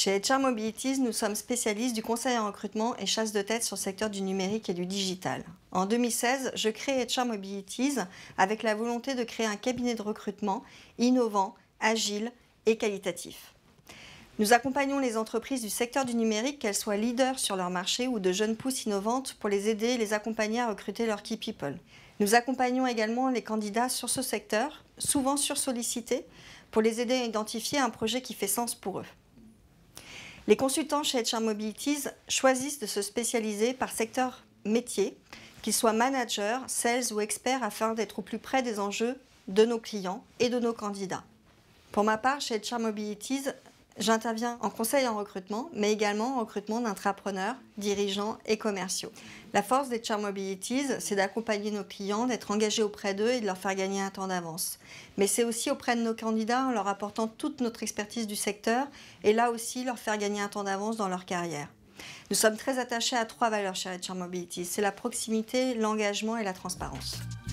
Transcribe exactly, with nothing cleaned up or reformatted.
Chez H R Mobilities, nous sommes spécialistes du conseil en recrutement et chasse de tête sur le secteur du numérique et du digital. En deux mille seize, je crée H R Mobilities avec la volonté de créer un cabinet de recrutement innovant, agile et qualitatif. Nous accompagnons les entreprises du secteur du numérique, qu'elles soient leaders sur leur marché ou de jeunes pousses innovantes, pour les aider et les accompagner à recruter leurs key people. Nous accompagnons également les candidats sur ce secteur, souvent sursollicités, pour les aider à identifier un projet qui fait sens pour eux. Les consultants chez H R Mobilities choisissent de se spécialiser par secteur métier, qu'ils soient managers, sales ou experts, afin d'être au plus près des enjeux de nos clients et de nos candidats. Pour ma part, chez H R Mobilities, j'interviens en conseil en recrutement, mais également en recrutement d'intrapreneurs, dirigeants et commerciaux. La force d'H R Mobilities, c'est d'accompagner nos clients, d'être engagés auprès d'eux et de leur faire gagner un temps d'avance. Mais c'est aussi auprès de nos candidats en leur apportant toute notre expertise du secteur et là aussi leur faire gagner un temps d'avance dans leur carrière. Nous sommes très attachés à trois valeurs chez H R Mobilities, c'est la proximité, l'engagement et la transparence.